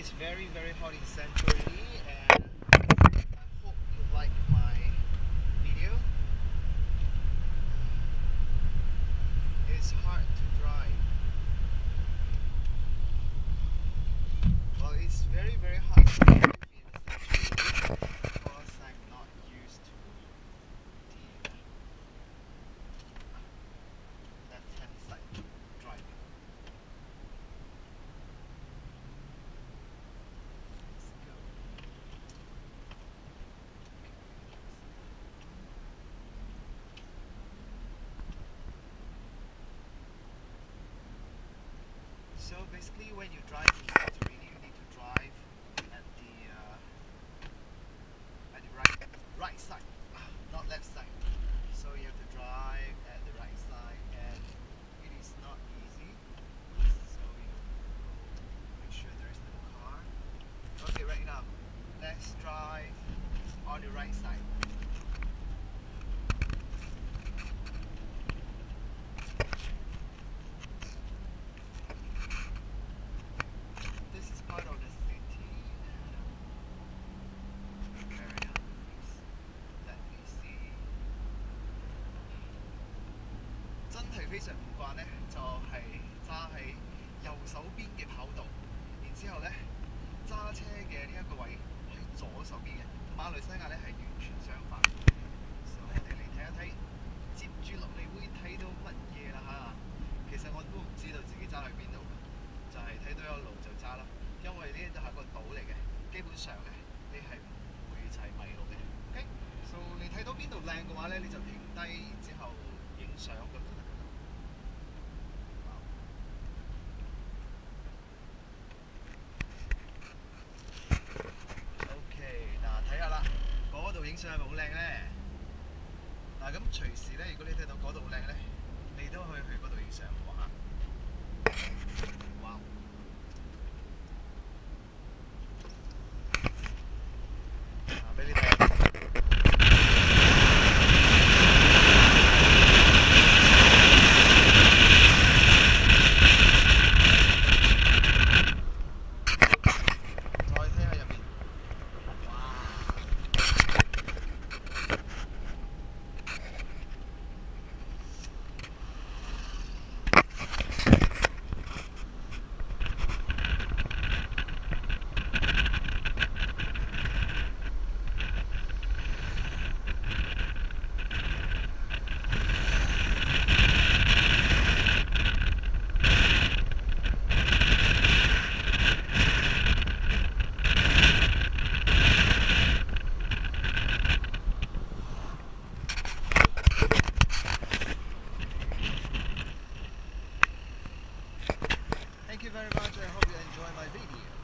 is very hot in Santorini, and I hope you like my video. It's hard to drive. Well, it's very hard to drive in Santorini because I'm not used to the left-hand side driving. So basically, when you drive in Santorini, you need to drive at the right side, not left side. So you have to drive at the right side, and it is not easy. So you make sure there is no car. Okay, right now, let's drive on the right side. This is part of the city. Very nice. Let me see. 真係非常唔慣呢，就係揸喺右手邊嘅跑道，然之後呢，揸車嘅呢一個位喺左手邊嘅。馬來西亞呢係完全相反。所以我哋嚟睇一睇，接住落嚟會睇到乜嘢啦嚇。其實我都唔知道自己揸去邊度，就係睇到有路就揸啦。因為呢度係個島嚟嘅，基本上呢，你係唔會就係迷路嘅。OK， so 你睇到邊度靚嘅話呢，你就停低，然之後影相咁就得㗎啦。OK， 嗱睇下啦，嗰度影相係咪好靚呢？嗱咁隨時呢，如果你睇到嗰度好靚呢，你都可以去嗰度影相喎嚇。哇！俾你睇下。再睇下入邊，哇！Thank you very much. I hope you enjoy my video.